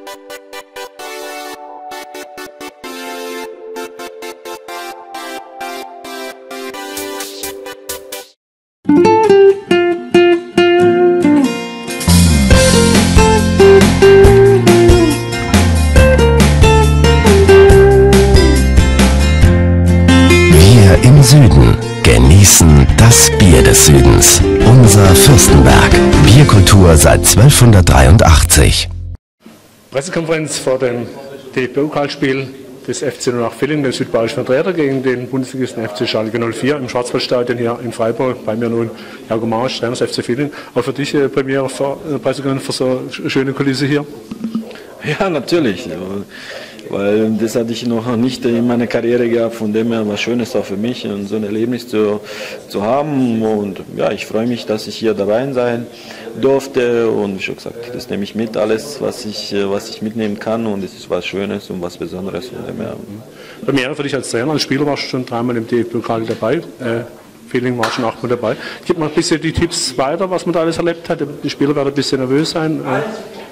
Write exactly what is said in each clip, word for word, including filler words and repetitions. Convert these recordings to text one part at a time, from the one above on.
Im Süden genießen das Bier des Südens. Unser Fürstenberg. Bierkultur seit zwölfhundertdreiundachtzig. Pressekonferenz vor dem D F B-Pokalspiel des F C null acht Villingen, den südbayerischen Vertreter gegen den Bundesligisten F C Schalke null vier im Schwarzwaldstadion hier in Freiburg. Bei mir nun Jago Maric, Trainer des F C Villingen. Auch für dich äh, Premiere für äh, Pressekonferenz für so eine schöne Kulisse hier? Ja, natürlich. Weil das hatte ich noch nicht in meiner Karriere gehabt, von dem her was Schönes auch für mich, so ein Erlebnis zu, zu haben. Und ja, ich freue mich, dass ich hier dabei sein durfte. Und wie schon gesagt, das nehme ich mit, alles, was ich, was ich mitnehmen kann. Und es ist was Schönes und was Besonderes. Von dem her. Premiere für dich als Trainer, als Spieler warst du schon dreimal im D F B-Pokal dabei. Äh, Villingen war schon achtmal dabei. Gib mal ein bisschen die Tipps weiter, was man da alles erlebt hat. Die Spieler werden ein bisschen nervös sein. Äh.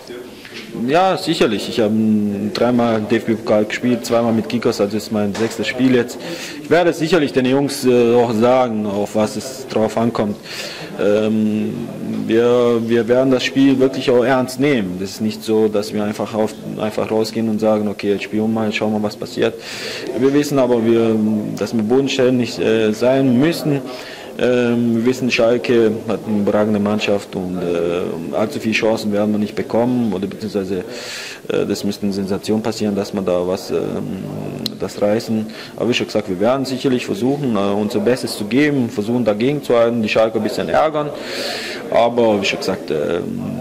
Ja, sicherlich. Ich habe dreimal D F B-Pokal gespielt, zweimal mit Kickers, also ist mein sechstes Spiel jetzt. Ich werde sicherlich den Jungs äh, auch sagen, auf was es drauf ankommt. Ähm, wir, wir werden das Spiel wirklich auch ernst nehmen. Das ist nicht so, dass wir einfach, auf, einfach rausgehen und sagen, okay, jetzt spielen wir mal, schauen wir mal, was passiert. Wir wissen aber, wir, dass wir bodenständig äh, sein müssen. Ähm, wir wissen, Schalke hat eine überragende Mannschaft und äh, allzu viele Chancen werden wir nicht bekommen, oder beziehungsweise äh, das müsste eine Sensation passieren, dass wir da was äh, das reißen. Aber wie schon gesagt, wir werden sicherlich versuchen, äh, unser Bestes zu geben, versuchen dagegen zu halten, die Schalke ein bisschen ärgern. Aber wie schon gesagt, äh,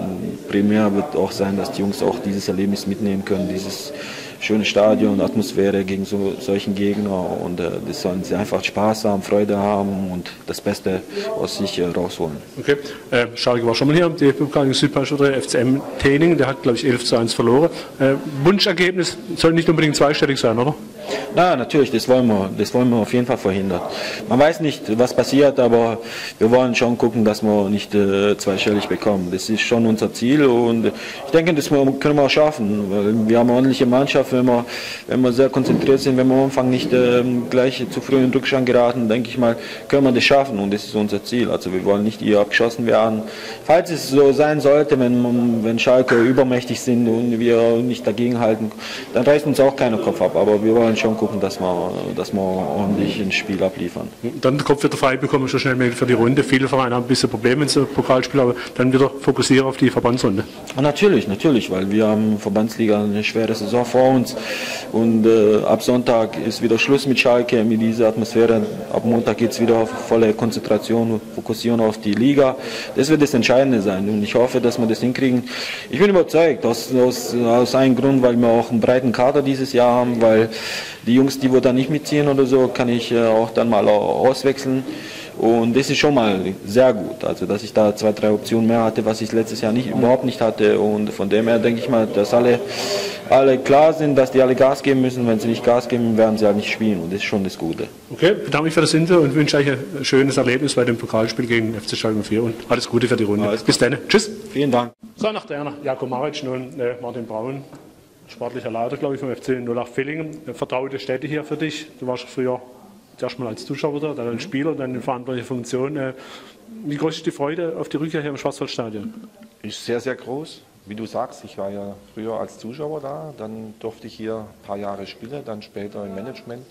primär wird auch sein, dass die Jungs auch dieses Erlebnis mitnehmen können, dieses schöne Stadion, Atmosphäre gegen so, solchen Gegner, und äh, das sollen sie einfach Spaß haben, Freude haben und das Beste aus sich äh, rausholen. Okay, äh, Schalke war schon mal hier im D F B-Pokal, Südbayern oder F C M Tening, der hat glaube ich elf zu eins verloren. Äh, Wunschergebnis soll nicht unbedingt zweistellig sein, oder? Na, natürlich, das wollen wir, das wollen wir auf jeden Fall verhindern. Man weiß nicht, was passiert, aber wir wollen schon gucken, dass wir nicht äh, zweistellig bekommen. Das ist schon unser Ziel, und ich denke, das können wir auch schaffen, weil wir haben eine ordentliche Mannschaft. Wenn wir, wenn wir sehr konzentriert sind, wenn wir am Anfang nicht äh, gleich zu früh in den Rückstand geraten, denke ich mal, können wir das schaffen, und das ist unser Ziel. Also wir wollen nicht hier abgeschossen werden. Falls es so sein sollte, wenn, wenn Schalke übermächtig sind und wir nicht dagegenhalten, dann reißt uns auch keiner Kopf ab, aber wir wollen schon gucken, dass wir, dass wir ordentlich ein Spiel abliefern. Dann den Kopf wieder frei bekommen, so schnell wie für die Runde. Viele Vereine haben ein bisschen Probleme in so Pokalspiel, aber dann wieder fokussieren auf die Verbandsrunde. Ja, natürlich, natürlich, weil wir haben Verbandsliga eine schwere Saison vor uns, und äh, ab Sonntag ist wieder Schluss mit Schalke, mit dieser Atmosphäre. Ab Montag geht es wieder auf volle Konzentration und Fokussierung auf die Liga. Das wird das Entscheidende sein, und ich hoffe, dass wir das hinkriegen. Ich bin überzeugt, aus, aus, aus einem Grund, weil wir auch einen breiten Kader dieses Jahr haben, weil die Jungs, die wir da nicht mitziehen oder so, kann ich äh, auch dann mal auswechseln. Und das ist schon mal sehr gut, also dass ich da zwei, drei Optionen mehr hatte, was ich letztes Jahr nicht, überhaupt nicht hatte. Und von dem her denke ich mal, dass alle, alle klar sind, dass die alle Gas geben müssen. Wenn sie nicht Gas geben, werden sie halt nicht spielen, und das ist schon das Gute. Okay, bedanke mich für das Interview und wünsche euch ein schönes Erlebnis bei dem Pokalspiel gegen F C Schalke null vier und alles Gute für die Runde. Alles Bis dann. Tschüss. Vielen Dank. So, nach der Jago Maric nun äh, Martin Braun, sportlicher Leiter, glaube ich, vom F C null acht Villingen. Vertraute Stätte hier für dich. Du warst früher zuerst mal als Zuschauer da, dann als Spieler, dann in verantwortlicher Funktion. Wie groß ist die Freude auf die Rückkehr hier im Schwarzwaldstadion? Ist sehr, sehr groß. Wie du sagst, ich war ja früher als Zuschauer da, dann durfte ich hier ein paar Jahre spielen, dann später im Management.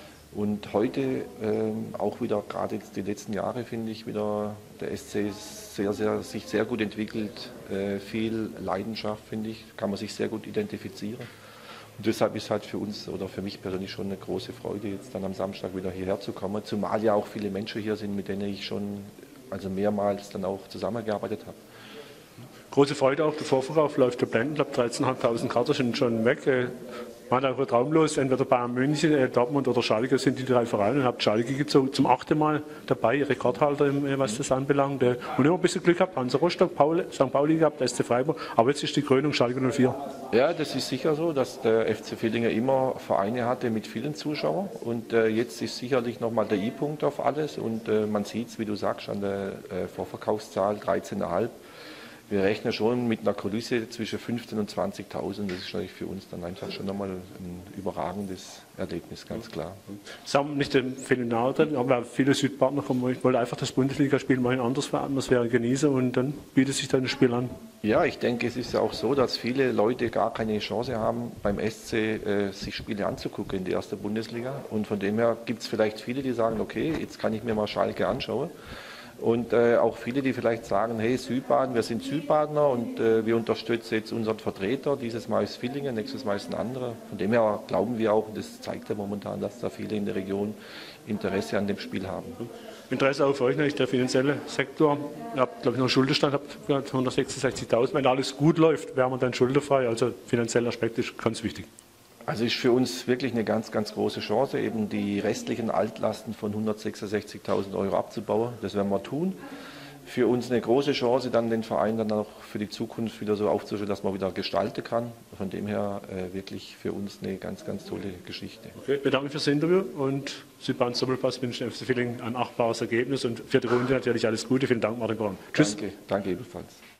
Und heute ähm, auch wieder, gerade jetzt die letzten Jahre, finde ich wieder, der S C ist sehr, sehr, sich sehr gut entwickelt, äh, viel Leidenschaft, finde ich, kann man sich sehr gut identifizieren. Und deshalb ist halt für uns oder für mich persönlich schon eine große Freude, jetzt dann am Samstag wieder hierher zu kommen, zumal ja auch viele Menschen hier sind, mit denen ich schon also mehrmals dann auch zusammengearbeitet habe. Große Freude auch, der Vorverkauf läuft der Blenden, ich glaube dreizehntausendfünfhundert Karten sind schon weg. Man hat auch traumlos, entweder Bayern München, Dortmund oder Schalke sind die drei Vereine, und habt Schalke gibt so zum achten Mal dabei, Rekordhalter, was das anbelangt. Und immer ein bisschen Glück gehabt, Hansa Rostock, Paul, Sankt Pauli gehabt, S C Freiburg, aber jetzt ist die Krönung Schalke null vier. Ja, das ist sicher so, dass der F C Villingen immer Vereine hatte mit vielen Zuschauern, und äh, jetzt ist sicherlich nochmal der I-Punkt auf alles, und äh, man sieht es, wie du sagst, an der äh, Vorverkaufszahl dreizehn Komma fünf. wir rechnen schon mit einer Kulisse zwischen fünfzehntausend und zwanzigtausend. Das ist natürlich für uns dann einfach schon nochmal ein überragendes Erlebnis, ganz klar. Sie haben nicht den Phänomen drin, aber viele Südpartner kommen, ich wollte einfach das Bundesligaspiel mal in anderes Atmosphäre genießen und dann bietet sich dann das Spiel an. Ja, ich denke, es ist ja auch so, dass viele Leute gar keine Chance haben, beim S C äh, sich Spiele anzugucken in der ersten Bundesliga. Und von dem her gibt es vielleicht viele, die sagen, okay, jetzt kann ich mir mal Schalke anschauen. Und äh, auch viele, die vielleicht sagen, hey Südbaden, wir sind Südbadener und äh, wir unterstützen jetzt unseren Vertreter. Dieses Mal ist Villingen, nächstes Mal ist ein anderer. Von dem her glauben wir auch, und das zeigt ja momentan, dass da viele in der Region Interesse an dem Spiel haben. Interesse auch für euch natürlich der finanzielle Sektor. Ihr habt, glaube ich, noch einen Schuldenstand, habt hundertsechsundsechzigtausend. Wenn alles gut läuft, wäre man dann schuldenfrei. Also finanzieller Aspekt ist ganz wichtig. Also ist für uns wirklich eine ganz, ganz große Chance, eben die restlichen Altlasten von hundertsechsundsechzigtausend Euro abzubauen. Das werden wir tun. Für uns eine große Chance, dann den Verein dann auch für die Zukunft wieder so aufzustellen, dass man wieder gestalten kann. Von dem her äh, wirklich für uns eine ganz, ganz tolle Geschichte. Okay, ich bedanke mich fürs Interview und Südbahn Doppelpass wünsche F C Villingen ein achtbares Ergebnis und für die Runde natürlich alles Gute. Vielen Dank, Martin Braun. Tschüss. Danke, danke ebenfalls.